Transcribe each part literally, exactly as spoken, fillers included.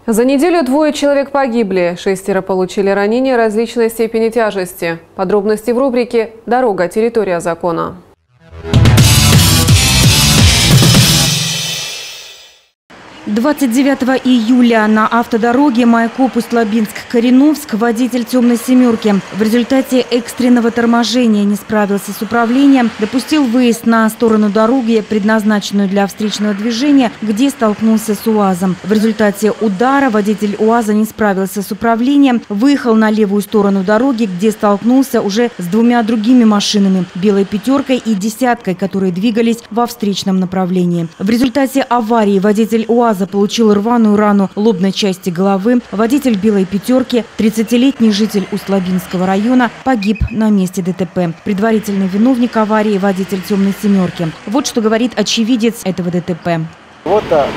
За неделю двое человек погибли, шестеро получили ранения различной степени тяжести. Подробности в рубрике «Дорога. Территория закона». двадцать девятого июля на автодороге Майкоп Усть-Лабинск-Кореновск водитель темной семерки в результате экстренного торможения не справился с управлением, допустил выезд на сторону дороги, предназначенную для встречного движения, где столкнулся с УАЗом. В результате удара водитель УАЗа не справился с управлением, выехал на левую сторону дороги, где столкнулся уже с двумя другими машинами – белой пятеркой и десяткой, которые двигались во встречном направлении. В результате аварии водитель УАЗа получил рваную рану лобной части головы. Водитель белой пятерки, тридцатилетний житель Усть-Лабинского района, погиб на месте ДТП. Предварительный виновник аварии – водитель темной семерки. Вот что говорит очевидец этого ДТП. Вот та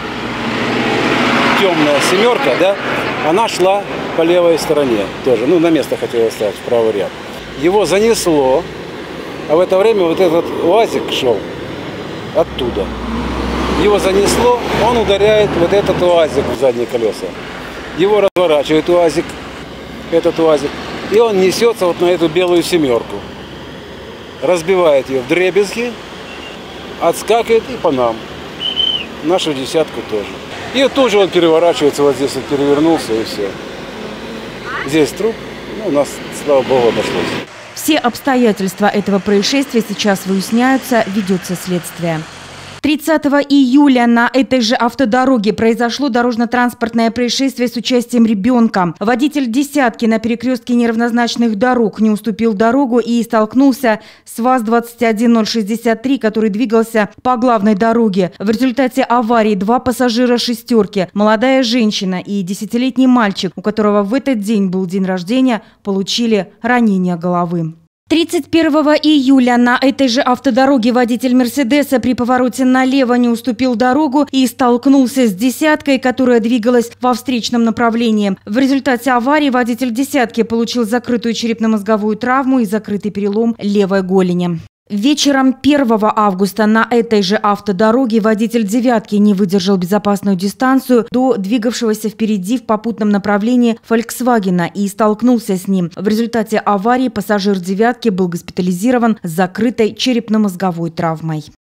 темная семерка, да, она шла по левой стороне тоже. Ну, на место хотела ставить, в правый ряд. Его занесло, а в это время вот этот УАЗик шел оттуда. Его занесло, он ударяет вот этот УАЗик в задние колеса. Его разворачивает УАЗик, этот УАЗик, и он несется вот на эту белую семерку. Разбивает ее в дребезги, отскакивает и по нам. Нашу десятку тоже. И вот тоже он переворачивается, вот здесь вот перевернулся и все. Здесь труп, ну, у нас, слава богу, обошлось. Все обстоятельства этого происшествия сейчас выясняются, ведется следствие. тридцатого июля на этой же автодороге произошло дорожно-транспортное происшествие с участием ребенка. Водитель десятки на перекрестке неравнозначных дорог не уступил дорогу и столкнулся с ВАЗ двадцать один ноль шестьдесят три, который двигался по главной дороге. В результате аварии два пассажира шестерки, молодая женщина и десятилетний мальчик, у которого в этот день был день рождения, получили ранения головы. тридцать первого июля на этой же автодороге водитель «Мерседеса» при повороте налево не уступил дорогу и столкнулся с десяткой, которая двигалась во встречном направлении. В результате аварии водитель десятки получил закрытую черепно-мозговую травму и закрытый перелом левой голени. Вечером первого августа на этой же автодороге водитель «девятки» не выдержал безопасную дистанцию до двигавшегося впереди в попутном направлении «Фольксвагена» и столкнулся с ним. В результате аварии пассажир «девятки» был госпитализирован с закрытой черепно-мозговой травмой.